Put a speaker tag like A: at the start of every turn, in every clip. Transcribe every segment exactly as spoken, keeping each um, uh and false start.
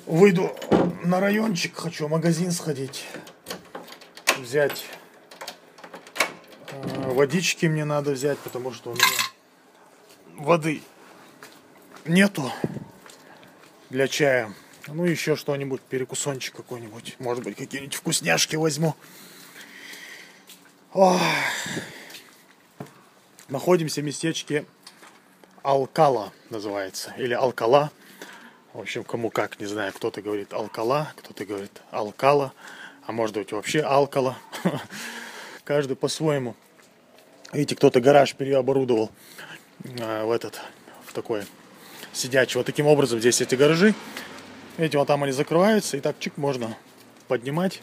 A: выйду на райончик, хочу в магазин сходить, взять э, водички мне надо взять, потому что у меня воды нету для чая. Ну, еще что-нибудь, перекусончик какой-нибудь. Может быть, какие-нибудь вкусняшки возьму. Ох. Находимся в местечке Алкала называется. Или Алкала. В общем, кому как, не знаю. Кто-то говорит Алкала, кто-то говорит Алкала. А может быть, вообще Алкала. Каждый по-своему. Видите, кто-то гараж переоборудовал э, в этот, в такой сидячий. Вот таким образом здесь эти гаражи. Видите, вот там они закрываются. И так чик можно поднимать.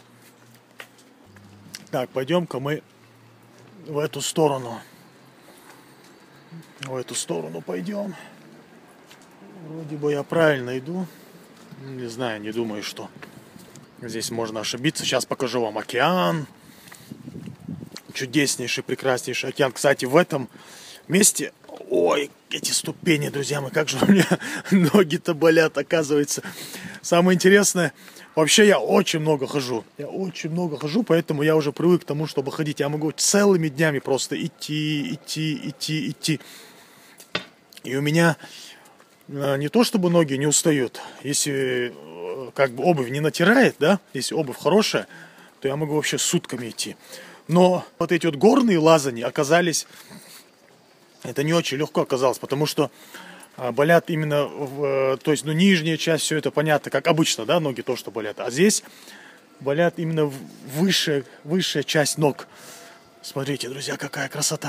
A: Так, пойдем-ка мы в эту сторону. В эту сторону пойдем. Вроде бы я правильно иду. Не знаю, не думаю, что здесь можно ошибиться. Сейчас покажу вам океан. Чудеснейший, прекраснейший океан. Кстати, в этом месте... Ой, эти ступени, друзья мои, как же у меня ноги-то болят, оказывается. Самое интересное, вообще я очень много хожу. Я очень много хожу, поэтому я уже привык к тому, чтобы ходить. Я могу целыми днями просто идти, идти, идти, идти. И у меня не то, чтобы ноги не устают. Если как бы обувь не натирает, да, если обувь хорошая, то я могу вообще сутками идти. Но вот эти вот горные лазания оказались... Это не очень легко оказалось, потому что болят именно, в, то есть, ну, нижняя часть, все это понятно, как обычно, да, ноги то, что болят. А здесь болят именно высшая, высшая часть ног. Смотрите, друзья, какая красота.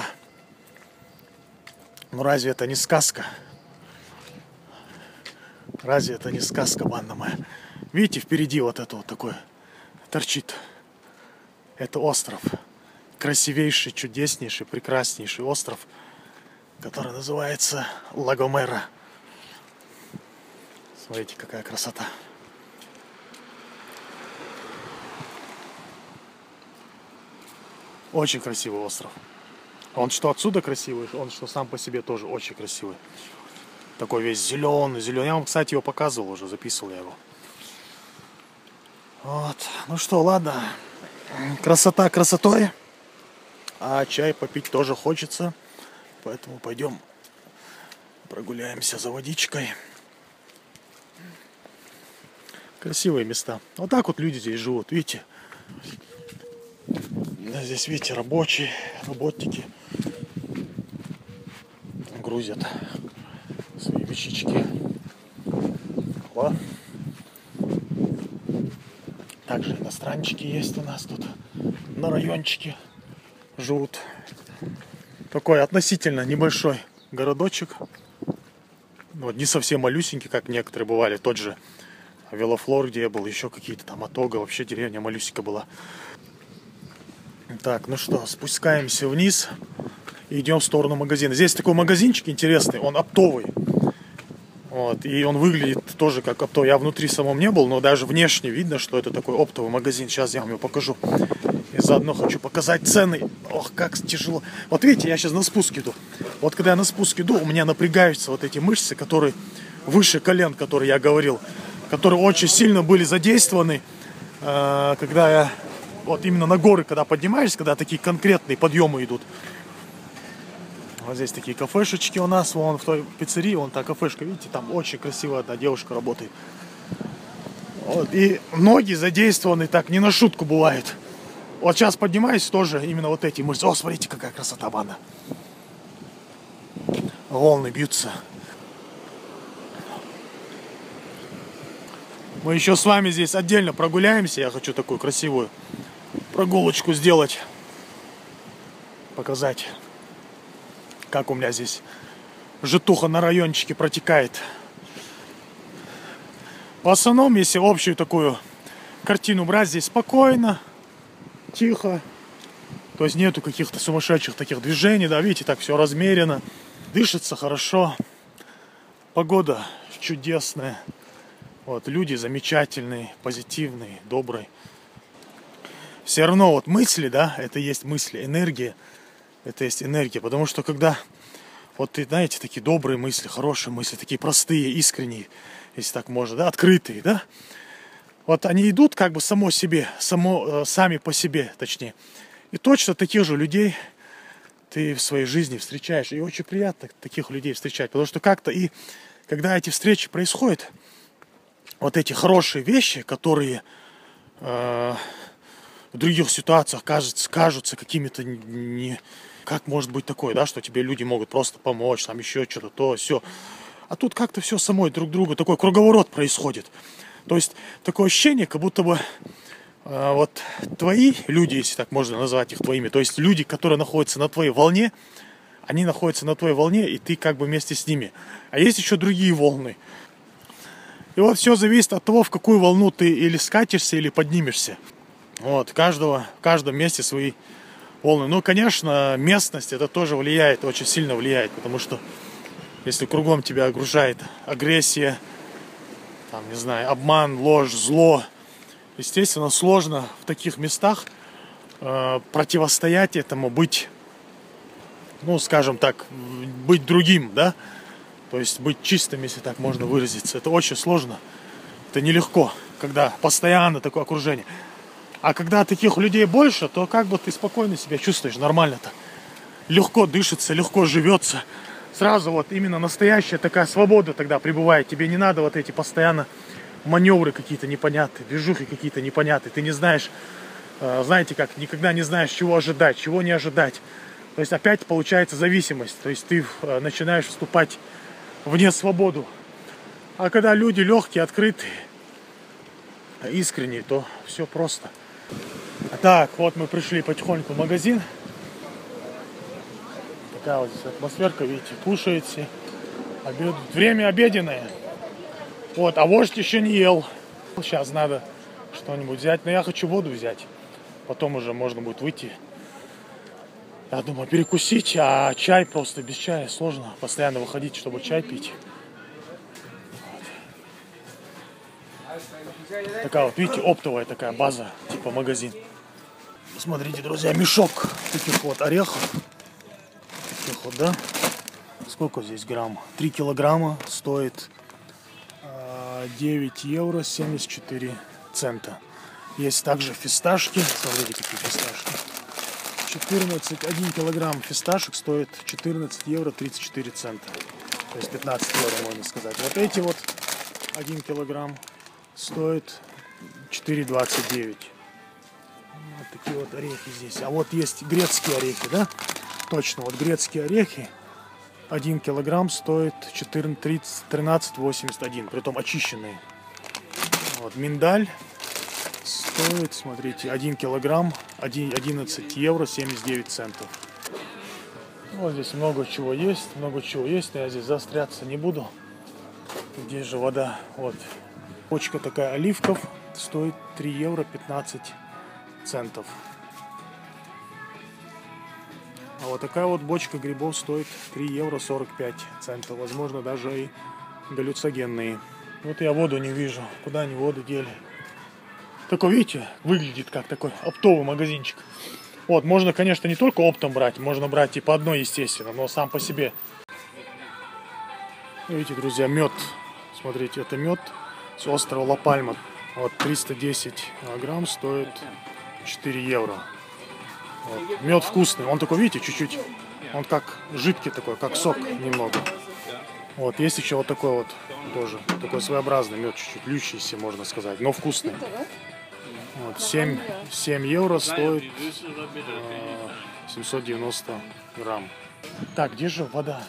A: Ну, разве это не сказка? Разве это не сказка, банда моя? Видите, впереди вот это вот такое торчит. Это остров. Красивейший, чудеснейший, прекраснейший остров, который называется Ла Гомера. Смотрите, какая красота. Очень красивый остров. Он что отсюда красивый, он что сам по себе тоже очень красивый. Такой весь зеленый, зеленый. Я вам, кстати, его показывал уже, записывал я его. Вот. Ну что, ладно. Красота красотой. А чай попить тоже хочется. Поэтому пойдем прогуляемся за водичкой. Красивые места. Вот так вот люди здесь живут, видите. Здесь, видите, рабочие, работники грузят свои вещички. О. Также иностранчики есть у нас тут на райончике живут. Такой относительно небольшой городочек. Вот, не совсем малюсенький, как некоторые бывали. Тот же Велофлор, где я был, еще какие-то там Атога. Вообще деревня малюсенькая была. Так, ну что, спускаемся вниз и идем в сторону магазина. Здесь такой магазинчик интересный, он оптовый. Вот, и он выглядит тоже как оптовый. Я внутри самом не был, но даже внешне видно, что это такой оптовый магазин. Сейчас я вам его покажу. И заодно хочу показать цены. Ох, как тяжело. Вот видите, я сейчас на спуск иду. Вот когда я на спуск иду, у меня напрягаются вот эти мышцы, которые выше колен, которые я говорил, которые очень сильно были задействованы, когда я вот именно на горы, когда поднимаешься, когда такие конкретные подъемы идут. Вот здесь такие кафешечки у нас, вон в той пиццерии, вон та кафешка, видите, там очень красивая одна девушка работает. Вот, и ноги задействованы так, не на шутку бывает. Вот сейчас поднимаюсь тоже, именно вот эти мышцы. О, смотрите, какая красота, банда. Волны бьются. Мы еще с вами здесь отдельно прогуляемся. Я хочу такую красивую прогулочку сделать. Показать, как у меня здесь житуха на райончике протекает. В основном, если общую такую картину брать, здесь спокойно, тихо. То есть нету каких-то сумасшедших таких движений, да, видите, так все размеренно. Дышится хорошо. Погода чудесная. Вот, люди замечательные, позитивные, добрые. Все равно вот мысли, да, это есть мысли, энергия. Это есть энергия, потому что когда вот, ты знаете, такие добрые мысли, хорошие мысли, такие простые, искренние, если так можно, да, открытые, да. Вот они идут как бы само себе, само, сами по себе, точнее. И точно таких же людей ты в своей жизни встречаешь. И очень приятно таких людей встречать. Потому что как-то и когда эти встречи происходят, вот эти хорошие вещи, которые э, в других ситуациях кажутся, кажутся какими-то не... Как может быть такое, да, что тебе люди могут просто помочь, там еще что-то, то, все. А тут как-то все само друг другу, такой круговорот происходит. То есть такое ощущение, как будто бы э, вот твои люди, если так можно назвать их твоими, то есть люди, которые находятся на твоей волне, они находятся на твоей волне, и ты как бы вместе с ними. А есть еще другие волны. И вот все зависит от того, в какую волну ты или скатишься, или поднимешься. Вот, каждого, в каждом месте свои волны. Ну, конечно, местность это тоже влияет, очень сильно влияет, потому что если кругом тебя окружает агрессия, там, не знаю, обман, ложь, зло, естественно, сложно в таких местах э, противостоять этому, быть, ну, скажем так, быть другим, да, то есть быть чистым, если так можно выразиться. Это очень сложно, это нелегко, когда постоянно такое окружение. А когда таких людей больше, то как бы ты спокойно себя чувствуешь, нормально так, легко дышится, легко живется. Сразу вот именно настоящая такая свобода тогда пребывает. Тебе не надо вот эти постоянно маневры какие-то непонятные, движухи какие-то непонятные. Ты не знаешь, э, знаете как, никогда не знаешь, чего ожидать, чего не ожидать. То есть опять получается зависимость. То есть ты э, начинаешь вступать в несвободу. А когда люди легкие, открытые, искренние, то все просто. Так, вот мы пришли потихоньку в магазин. Такая вот здесь атмосферка, видите, кушаете. Обед... Время обеденное. Вот, а вождь еще не ел. Сейчас надо что-нибудь взять. Но я хочу воду взять. Потом уже можно будет выйти. Я думаю, перекусить, а чай просто без чая сложно. Постоянно выходить, чтобы чай пить. Вот. Такая вот, видите, оптовая такая база, типа магазин. Смотрите, друзья, мешок таких вот орехов. Таких вот, да? Сколько здесь грамм? три килограмма стоит девять евро семьдесят четыре цента. Есть также фисташки. Смотрите, какие фисташки. четырнадцать, один килограмм фисташек стоит четырнадцать евро тридцать четыре цента. То есть пятнадцать евро, можно сказать. Вот эти вот один килограмм стоит четыре двадцать девять. Вот такие вот орехи здесь. А вот есть грецкие орехи, да? Точно, вот грецкие орехи. один килограмм стоит тринадцать восемьдесят один, притом очищенные. Вот миндаль стоит, смотрите, один килограмм одиннадцать евро семьдесят девять центов. Вот здесь много чего есть, много чего есть, но я здесь заостряться не буду. Здесь же вода, вот. Бочка такая оливков стоит три евро пятнадцать центов. А вот такая вот бочка грибов стоит три евро сорок пять центов. Возможно, даже и галлюциногенные. Вот я воду не вижу. Куда они воду дели? Такой, видите, выглядит как такой оптовый магазинчик. Вот, можно, конечно, не только оптом брать. Можно брать и по одной, естественно, но сам по себе. Видите, друзья, мед. Смотрите, это мед с острова Ла-Пальма. Вот, триста десять грамм стоит четыре евро. Вот. Мед вкусный, он такой, видите, чуть-чуть, он как жидкий такой, как сок немного. Вот, есть еще вот такой вот, тоже, такой своеобразный мед, чуть-чуть льющийся, можно сказать, но вкусный. Вот, семь, семь евро стоит э, семьсот девяносто грамм. Так, где же вода?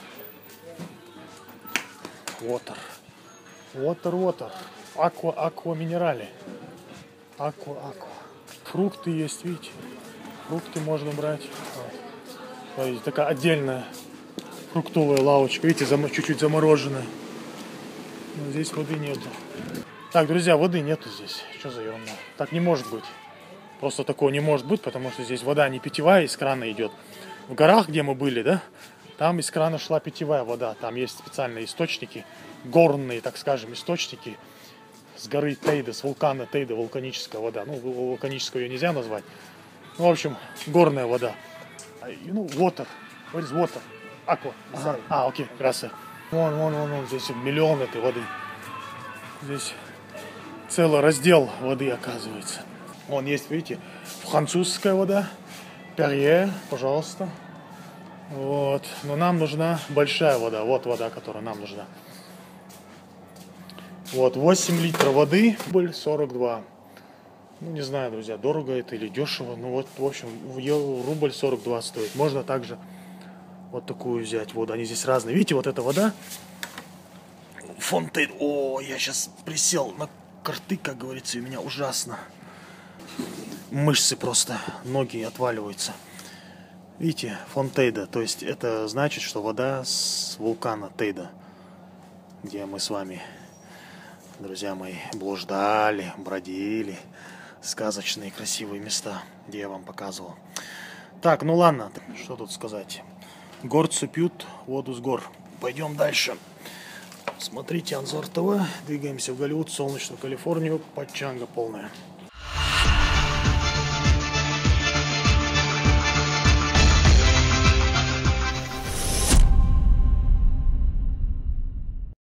A: Water. Water, water. Aqua, aqua минерали. Aqua, aqua. Фрукты есть, видите? Фрукты можно брать. Вот. Смотрите, такая отдельная фруктовая лавочка. Видите, зам... чуть-чуть замороженная. Но здесь воды нету. Так, друзья, воды нету здесь. Что за ерунда? Так не может быть. Просто такого не может быть, потому что здесь вода не питьевая, из крана идет. В горах, где мы были, да, там из крана шла питьевая вода. Там есть специальные источники, горные, так скажем, источники. С горы Тейда, с вулкана Тейда, вулканическая вода. Ну, вулканическую ее нельзя назвать. Ну, в общем, горная вода. Ну, water. What is water? Aqua. Ага. А, окей, красиво. Вон, вон, вон, вон, здесь миллион этой воды. Здесь целый раздел воды, оказывается. Вон есть, видите, французская вода. Перье, пожалуйста. Вот. Но нам нужна большая вода. Вот вода, которая нам нужна. Вот, восемь литров воды, рубль сорок два. Ну, не знаю, друзья, дорого это или дешево. Ну, вот, в общем, рубль сорок два стоит. Можно также вот такую взять воду. Они здесь разные. Видите, вот эта вода. Фонтейн. О, я сейчас присел на карты, как говорится, и у меня ужасно. Мышцы просто, ноги отваливаются. Видите, Фонтейда. То есть это значит, что вода с вулкана Тейда, где мы с вами, друзья мои, блуждали, бродили. Сказочные красивые места, где я вам показывал. Так, ну ладно, что тут сказать. Горцы пьют воду с гор. Пойдем дальше. Смотрите Анзор ТВ. Двигаемся в Голливуд, солнечную Калифорнию. Пачанга полная.